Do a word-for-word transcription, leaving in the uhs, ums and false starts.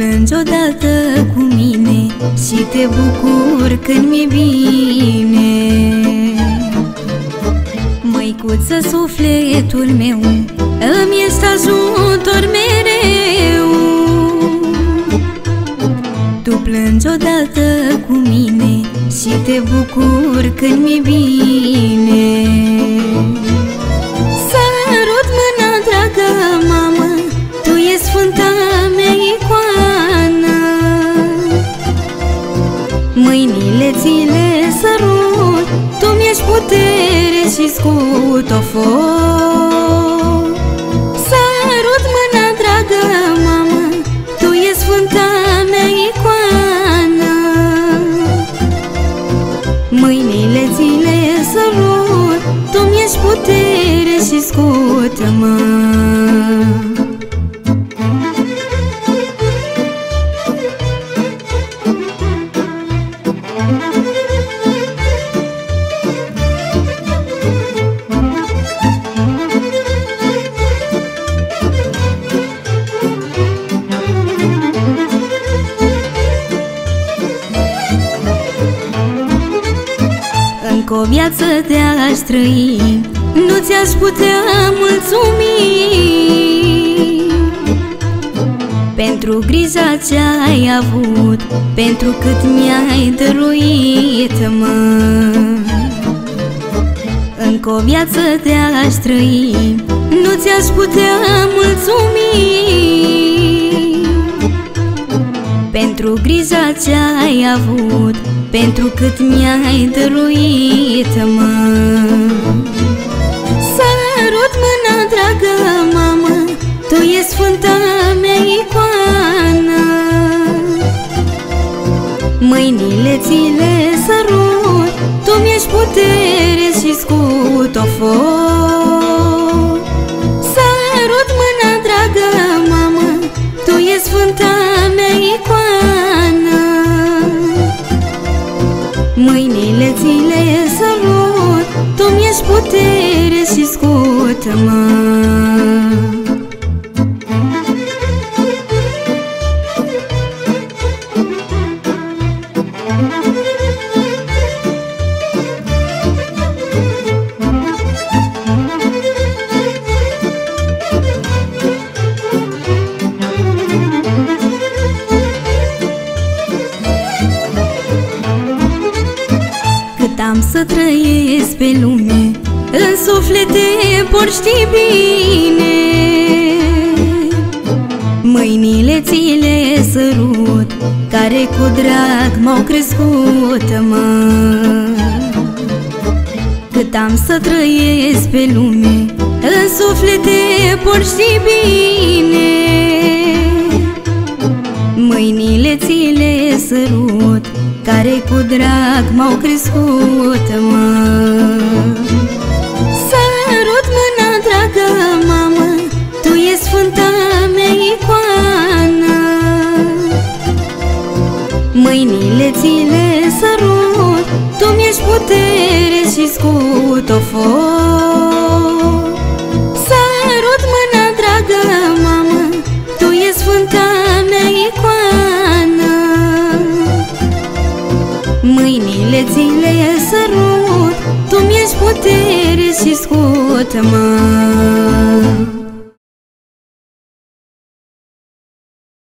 plângi odată cu mine și te bucur când mi-e bine. Măicuță, sufletul meu, îmi ești ajutor mereu. Tu plângi odată cu mine și te bucur când mi-e bine. Sărut mâna, dragă mamă, tu e sfânta mea icoană. Mâinile ți le sărut, tu mi-ești putere și scut o foc. Sărut mâna, dragă mamă, tu e sfânta mea icoană. Mâinile ți le sărut, tu mi-ești putere și scută-mă. Încă o viață te-aș trăi, nu ți-aș putea mulțumi pentru grija ce-ai avut, pentru cât mi-ai dăruit, mă. Încă o viață te-aș trăi, nu ți-aș putea mulțumi pentru grija ce-ai avut, pentru cât mi-ai dăruit, mă. Sărut mâna, dragă mamă, tu e sfânta mea icoană. Mâinile ți le sărut, tu mi-ești putere și scut o foc. Sărut mâna, dragă mamă, tu e sfânta mea icoană. Mâinile ți le sărut, tu mi-ești putere și scută-mă. Am să trăiesc pe lume, în suflet te por ști bine. Mâinile ți le sărut, care cu drag m-au crescut, mă. Cât am să trăiesc pe lume, în suflet te por ști bine. Mâinile ți le sărut, care cu drag m-au crescut, mă. Sărut mâna, dragă mamă, tu e sfânta mea icoană. Mâinile ți le sărut, tu mi-ești putere și scut o foc. Sărut mâna, dragă mamă, tu e sfânta mea icoană. Mâinile ți le sărut, tu mi-ești putere și scută-mă.